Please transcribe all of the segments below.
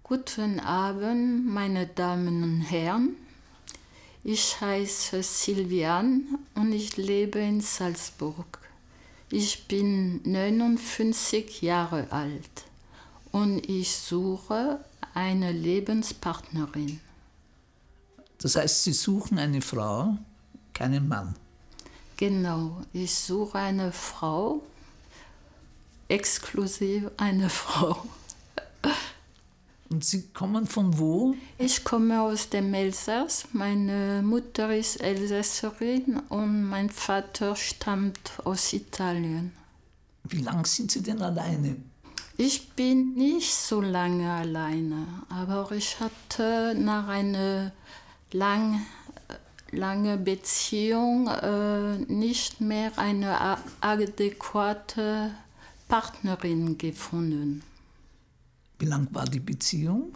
Guten Abend, meine Damen und Herren. Ich heiße Silviane und ich lebe in Salzburg. Ich bin 59 Jahre alt und ich suche eine Lebenspartnerin. Das heißt, Sie suchen eine Frau, keinen Mann. Genau, ich suche eine Frau, exklusiv eine Frau. Und Sie kommen von wo? Ich komme aus dem Elsass. Meine Mutter ist Elsässerin und mein Vater stammt aus Italien. Wie lange sind Sie denn alleine? Ich bin nicht so lange alleine, aber ich hatte nach einer langen Beziehung nicht mehr eine adäquate Partnerin gefunden. Wie lang war die Beziehung?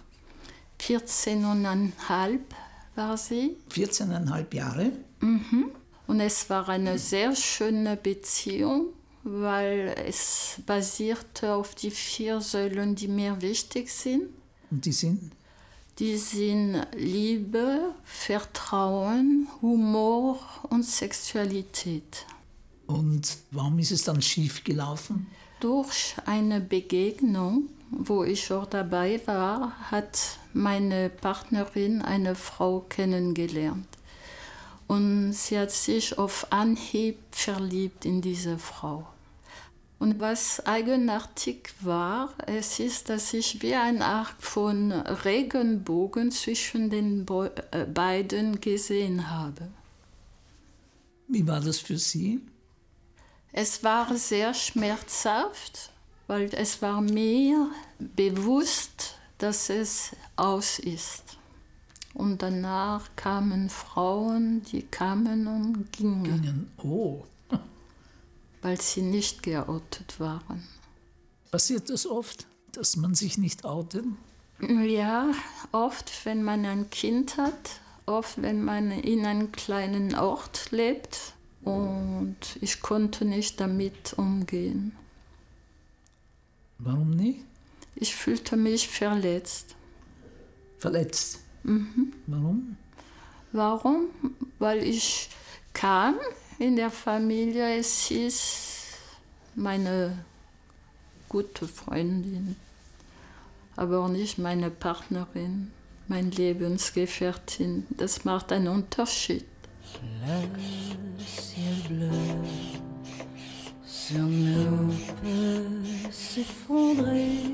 14,5 war sie. 14,5 Jahre? Mhm. Und es war eine sehr schöne Beziehung, weil es basierte auf die 4 Säulen, die mir wichtig sind. Und die sind? Die sind Liebe, Vertrauen, Humor und Sexualität. Und warum ist es dann schief gelaufen? Durch eine Begegnung, wo ich auch dabei war, hat meine Partnerin eine Frau kennengelernt. Und sie hat sich auf Anhieb verliebt in diese Frau. Und was eigenartig war, es ist, dass ich wie eine Art von Regenbogen zwischen den beiden gesehen habe. Wie war das für Sie? Es war sehr schmerzhaft, weil es war mir bewusst, dass es aus ist. Und danach kamen Frauen, die kamen und gingen. Oh. Weil sie nicht geoutet waren. Passiert das oft, dass man sich nicht outet? Ja, oft, wenn man ein Kind hat, oft, wenn man in einem kleinen Ort lebt. Und ich konnte nicht damit umgehen. Warum nicht? Ich fühlte mich verletzt. Verletzt? Mhm. Warum? Warum? Weil ich kam in der Familie, es hieß meine gute Freundin, aber nicht meine Partnerin, meine Lebensgefährtin. Das macht einen Unterschied. Le ciel bleu sur nous peut s'effondrer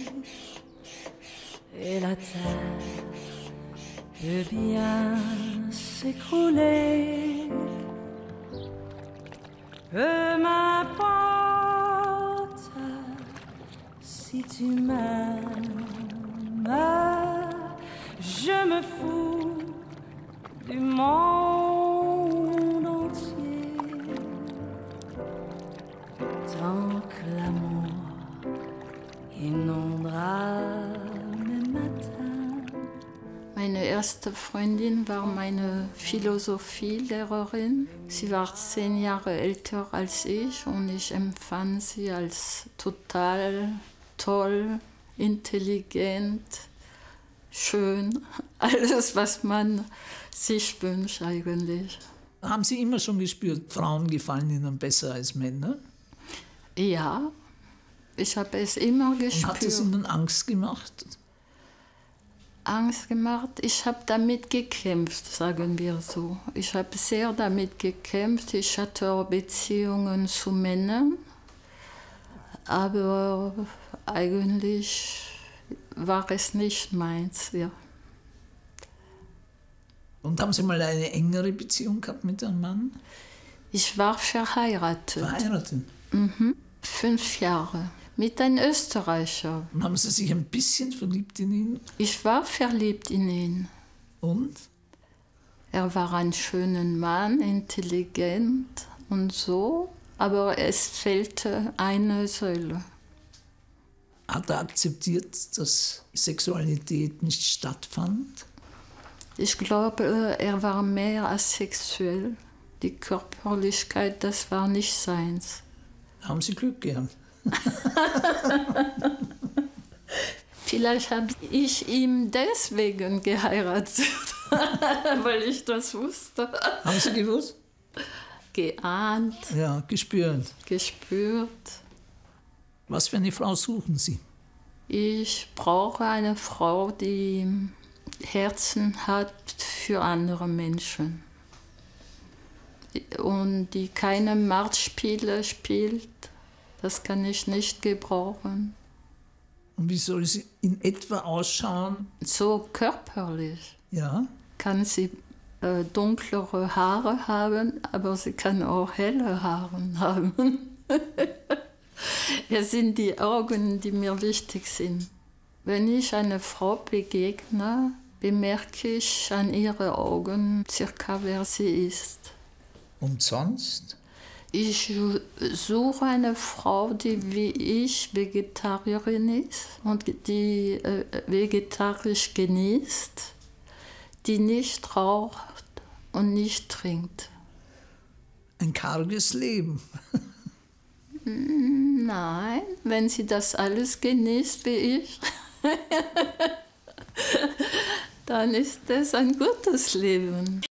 et la terre peut bien s'écrouler. Peu m'importe si tu m'aimes, je me fous du monde entier. Tant que l'amour inondera mes matins. Meine erste Freundin war meine Philosophielehrerin. Sie war 10 Jahre älter als ich und ich empfand sie als total toll, intelligent, schön. Alles, was man sich wünscht eigentlich. Haben Sie immer schon gespürt, Frauen gefallen Ihnen besser als Männer? Ja, ich habe es immer gespürt. Und hat es Ihnen Angst gemacht? Angst gemacht? Ich habe damit gekämpft, sagen wir so. Ich habe sehr damit gekämpft. Ich hatte auch Beziehungen zu Männern, aber eigentlich war es nicht meins. Ja. Und haben Sie mal eine engere Beziehung gehabt mit einem Mann? Ich war verheiratet. Verheiratet? 5 Jahre. Mit einem Österreicher. Und haben Sie sich ein bisschen verliebt in ihn? Ich war verliebt in ihn. Und? Er war ein schöner Mann, intelligent und so, aber es fehlte eine Säule. Hat er akzeptiert, dass Sexualität nicht stattfand? Ich glaube, er war mehr asexuell. Die Körperlichkeit, das war nicht seins. Haben Sie Glück gehabt? Vielleicht habe ich ihn deswegen geheiratet, weil ich das wusste. Haben Sie gewusst? Geahnt, Ja, gespürt. gespürt. Was für eine Frau suchen Sie? Ich brauche eine Frau, die Herzen hat für andere Menschen und die keine Machtspiele spielt. Das kann ich nicht gebrauchen. Und wie soll sie in etwa ausschauen? So körperlich Ja, kann sie dunklere Haare haben, aber sie kann auch helle Haare haben. Es sind die Augen, die mir wichtig sind. Wenn ich einer Frau begegne, bemerke ich an ihren Augen circa, wer sie ist. und sonst? Ich suche eine Frau, die wie ich Vegetarierin ist und die vegetarisch genießt, die nicht raucht und nicht trinkt. Ein karges Leben. Nein, wenn sie das alles genießt wie ich, dann ist es ein gutes Leben.